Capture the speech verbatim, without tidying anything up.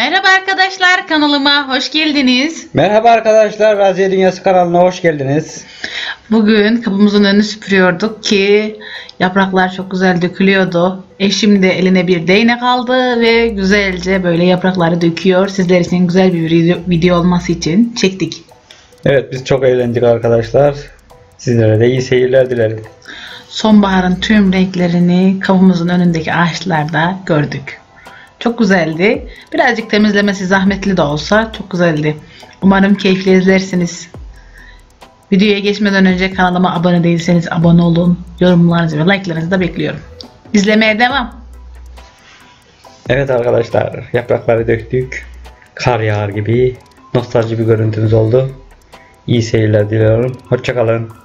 Merhaba arkadaşlar, kanalıma hoş geldiniz. Merhaba arkadaşlar, Raziye Dünyası kanalına hoş geldiniz. Bugün kapımızın önünü süpürüyorduk ki yapraklar çok güzel dökülüyordu. Eşim de eline bir değnek aldı ve güzelce böyle yaprakları döküyor. Sizler için güzel bir video, video olması için çektik. Evet, biz çok eğlendik arkadaşlar. Sizlere de iyi seyirler dilerim. Sonbaharın tüm renklerini kapımızın önündeki ağaçlarda gördük. Çok güzeldi. Birazcık temizlemesi zahmetli de olsa çok güzeldi. Umarım keyifli izlersiniz. Videoya geçmeden önce kanalıma abone değilseniz abone olun. Yorumlarınızı ve like'larınızı da bekliyorum. İzlemeye devam. Evet arkadaşlar, yaprakları döktük. Kar yağar gibi nostalji bir görüntümüz oldu. İyi seyirler diliyorum. Hoşça kalın.